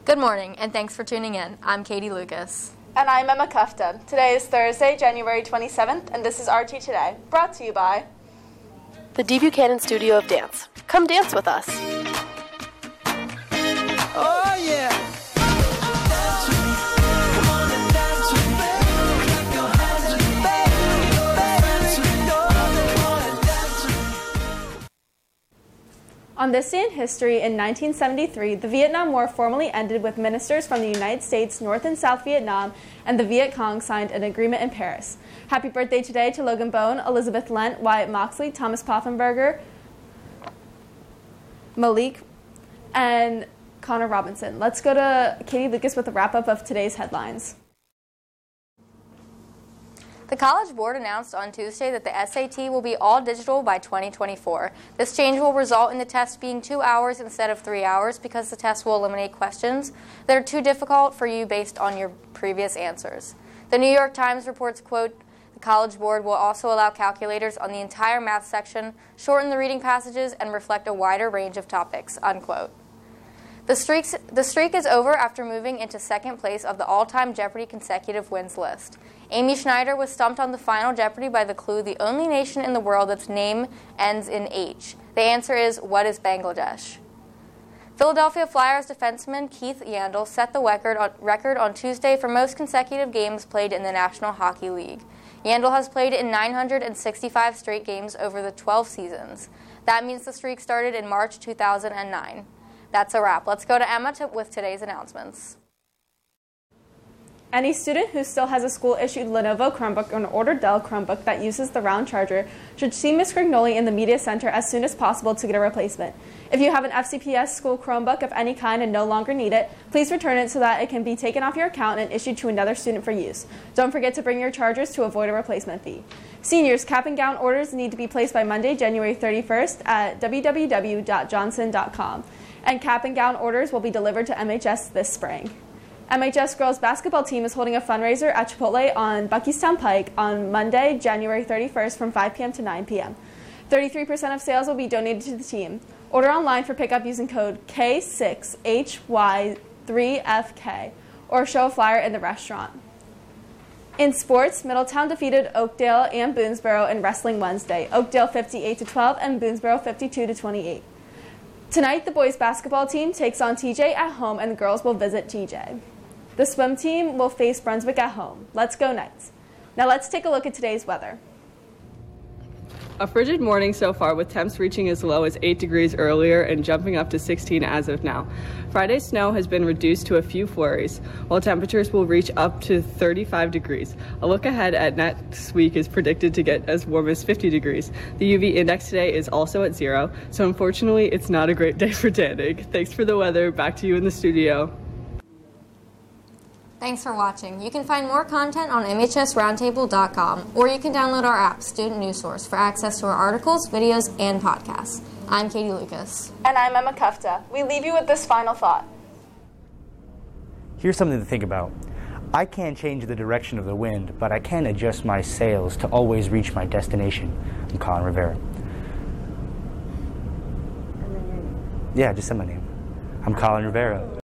Good morning, and thanks for tuning in. I'm Katie Lucas. And I'm Emma Kufta. Today is Thursday, January 27th, and this is RT Today, brought to you by the D. Buchanan Studio of Dance. Come dance with us. Oh, yeah. On this day in history, in 1973, the Vietnam War formally ended with ministers from the United States, North and South Vietnam, and the Viet Cong signed an agreement in Paris. Happy birthday today to Logan Bone, Elizabeth Lent, Wyatt Moxley, Thomas Poffenberger, Malik, and Connor Robinson. Let's go to Katie Lucas with a wrap-up of today's headlines. The College Board announced on Tuesday that the SAT will be all digital by 2024. This change will result in the test being 2 hours instead of 3 hours because the test will eliminate questions that are too difficult for you based on your previous answers. The New York Times reports, quote, the College Board will also allow calculators on the entire math section, shorten the reading passages, and reflect a wider range of topics, unquote. The streak is over after moving into second place of the all-time Jeopardy consecutive wins list. Amy Schneider was stumped on the final Jeopardy by the clue, the only nation in the world that's name ends in H. The answer is, what is Bangladesh? Philadelphia Flyers defenseman Keith Yandle set the record on Tuesday for most consecutive games played in the National Hockey League. Yandle has played in 965 straight games over the 12 seasons. That means the streak started in March 2009. That's a wrap. Let's go to Emma with today's announcements. Any student who still has a school-issued Lenovo Chromebook or an ordered Dell Chromebook that uses the round charger should see Ms. Grignoli in the Media Center as soon as possible to get a replacement. If you have an FCPS school Chromebook of any kind and no longer need it, please return it so that it can be taken off your account and issued to another student for use. Don't forget to bring your chargers to avoid a replacement fee. Seniors, cap and gown orders need to be placed by Monday, January 31st at www.johnson.com. And cap and gown orders will be delivered to MHS this spring. MHS girls basketball team is holding a fundraiser at Chipotle on Buckystown Pike on Monday, January 31st from 5 p.m. to 9 p.m. 33% of sales will be donated to the team. Order online for pickup using code K6HY3FK or show a flyer in the restaurant. In sports, Middletown defeated Oakdale and Boonesboro in Wrestling Wednesday. Oakdale 58-12 and Boonesboro 52-28. Tonight, the boys basketball team takes on TJ at home and the girls will visit TJ. The swim team will face Brunswick at home. Let's go Knights. Now let's take a look at today's weather. A frigid morning so far, with temps reaching as low as 8 degrees earlier and jumping up to 16 as of now. Friday's snow has been reduced to a few flurries, while temperatures will reach up to 35 degrees. A look ahead at next week is predicted to get as warm as 50 degrees. The UV index today is also at 0, so unfortunately it's not a great day for tanning. Thanks for the weather. Back to you in the studio. Thanks for watching. You can find more content on MHSRoundtable.com, or you can download our app, Student News Source, for access to our articles, videos, and podcasts. I'm Katie Lucas. And I'm Emma Kufta. We leave you with this final thought. Here's something to think about. I can't change the direction of the wind, but I can adjust my sails to always reach my destination. I'm Colin Rivera. Yeah, just say my name. I'm Colin Rivera.